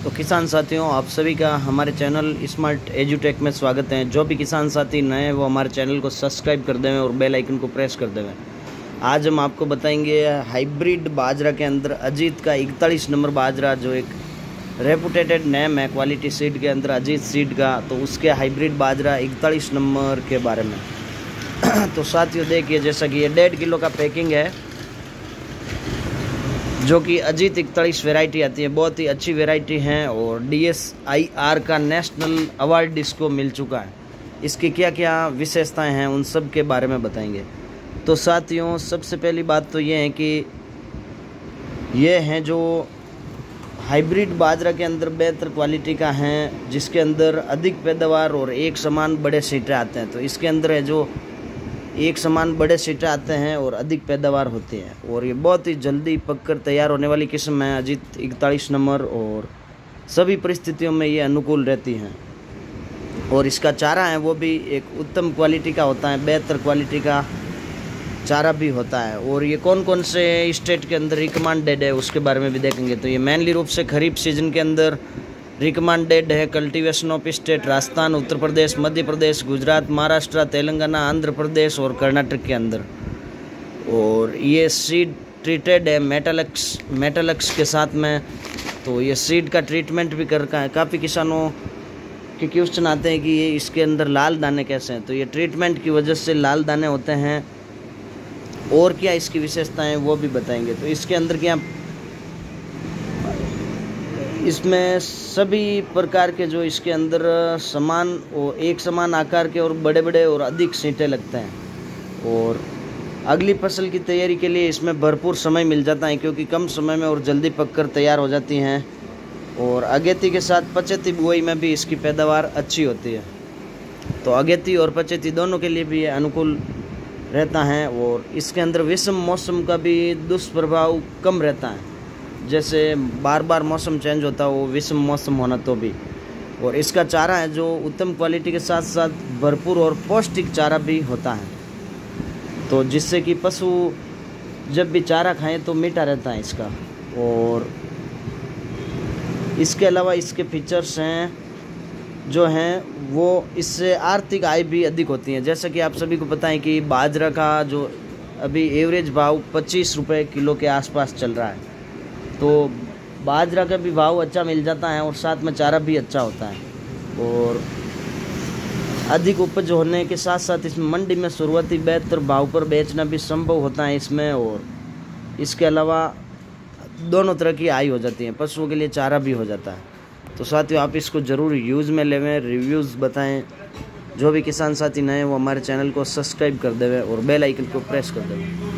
तो किसान साथियों, आप सभी का हमारे चैनल स्मार्ट एजुटेक में स्वागत है। जो भी किसान साथी नए हैं वो हमारे चैनल को सब्सक्राइब कर देवें और बेल आइकन को प्रेस कर देवें। आज हम आपको बताएंगे हाइब्रिड बाजरा के अंदर अजीत का 41 नंबर बाजरा, जो एक रेपुटेटेड नेम है क्वालिटी सीड के अंदर अजीत सीड का, तो उसके हाइब्रिड बाजरा 41 नंबर के बारे में। तो साथियों देखिए, जैसा कि ये 1.5 किलो का पैकिंग है, जो कि अजीत 41 वैरायटी आती है। बहुत ही अच्छी वैरायटी है और DSIR का नेशनल अवार्ड इसको मिल चुका है। इसकी क्या क्या विशेषताएं हैं उन सब के बारे में बताएंगे। तो साथियों, सबसे पहली बात तो ये है कि ये हैं जो हाइब्रिड बाजरा के अंदर बेहतर क्वालिटी का है, जिसके अंदर अधिक पैदावार और एक समान बड़े सीटे आते हैं। तो इसके अंदर है जो एक समान बड़े सीटे आते हैं और अधिक पैदावार होती है, और ये बहुत ही जल्दी पककर तैयार होने वाली किस्म है अजीत 41 नंबर, और सभी परिस्थितियों में ये अनुकूल रहती हैं। और इसका चारा है वो भी एक उत्तम क्वालिटी का होता है, बेहतर क्वालिटी का चारा भी होता है। और ये कौन कौन से स्टेट के अंदर रिकमेंडेड है उसके बारे में भी देखेंगे। तो ये मेनली रूप से खरीफ सीजन के अंदर रिकमेंडेड है। Cultivation of state Rajasthan, Uttar Pradesh, Madhya Pradesh, Gujarat, Maharashtra, Telangana, Andhra Pradesh और कर्नाटक के अंदर। और ये सीड ट्रीटेड है मेटालक्स के साथ में। तो ये सीड का ट्रीटमेंट भी कर रखा है। काफ़ी किसानों के क्वेश्चन आते हैं कि ये इसके अंदर लाल दाने कैसे हैं। तो ये ट्रीटमेंट की वजह से लाल दाने होते हैं। और क्या इसकी विशेषताएं वो भी बताएंगे। तो इसके अंदर क्या, इसमें सभी प्रकार के जो इसके अंदर समान और एक समान आकार के और बड़े बड़े और अधिक सींटे लगते हैं। और अगली फसल की तैयारी के लिए इसमें भरपूर समय मिल जाता है, क्योंकि कम समय में और जल्दी पककर तैयार हो जाती हैं। और अगेती के साथ पचेती बुआई में भी इसकी पैदावार अच्छी होती है। तो अगेती और पचेती दोनों के लिए भी ये अनुकूल रहता है। और इसके अंदर विषम मौसम का भी दुष्प्रभाव कम रहता है। जैसे बार बार मौसम चेंज होता है, वो विषम मौसम होना तो भी। और इसका चारा है जो उत्तम क्वालिटी के साथ साथ भरपूर और पौष्टिक चारा भी होता है, तो जिससे कि पशु जब भी चारा खाएं तो मीठा रहता है इसका। और इसके अलावा इसके फीचर्स हैं जो हैं वो इससे आर्थिक आय भी अधिक होती है। जैसा कि आप सभी को पता है कि बाजरा का जो अभी एवरेज भाव 25 रुपये किलो के आसपास चल रहा है। तो बाजरा का भी भाव अच्छा मिल जाता है और साथ में चारा भी अच्छा होता है। और अधिक उपज होने के साथ साथ इसमें मंडी में शुरुआती बेहतर भाव पर बेचना भी संभव होता है इसमें। और इसके अलावा दोनों तरह की आय हो जाती है, पशुओं के लिए चारा भी हो जाता है। तो साथियों, आप इसको ज़रूर यूज़ में लेवें, रिव्यूज़ बताएं। जो भी किसान साथी नए हैं वो हमारे चैनल को सब्सक्राइब कर देवें और बेल आइकन को प्रेस कर देवें।